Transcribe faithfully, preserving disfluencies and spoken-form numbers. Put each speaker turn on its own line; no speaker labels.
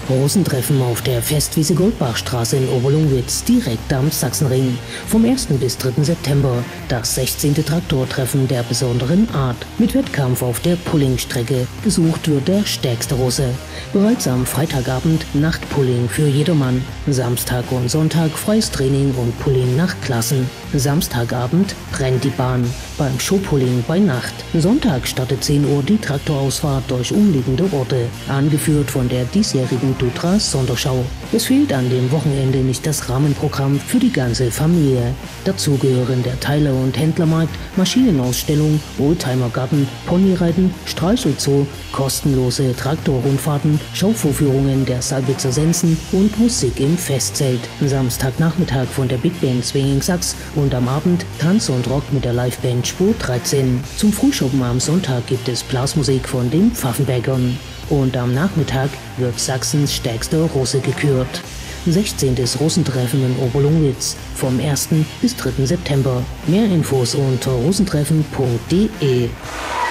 Rosentreffen auf der Festwiese Goldbachstraße in Oberlungwitz, direkt am Sachsenring. Vom ersten bis dritten September das sechzehnte Traktortreffen der besonderen Art. Mit Wettkampf auf der Pullingstrecke. Gesucht wird der stärkste Russe. Bereits am Freitagabend Nachtpulling für jedermann. Samstag und Sonntag freies Training und Pulling nach Klassen. Samstagabend brennt die Bahn beim Showpulling bei Nacht. Sonntag startet zehn Uhr die Traktorausfahrt durch umliegende Orte, angeführt von der diesjährigen Dutra Sonderschau. Es fehlt an dem Wochenende nicht das Rahmenprogramm für die ganze Familie. Dazu gehören der Teiler- und Händlermarkt, Maschinenausstellung, Oldtimergarten, Ponyreiten, Streichelzoo, kostenlose Traktorrundfahrten, Schauvorführungen der Salbitzer Sensen und Musik im Festzelt. Samstagnachmittag von der Big Band Swinging Sax und am Abend Tanz und Rock mit der Liveband Spur dreizehn. Zum Frühschoppen am Sonntag gibt es Blasmusik von den Pfaffenbergern. Und am Nachmittag wird Sachsens stärkster Russe gekürt. sechzehntes Russentreffen in Oberlungwitz vom ersten bis dritten September. Mehr Infos unter russentreffen punkt de.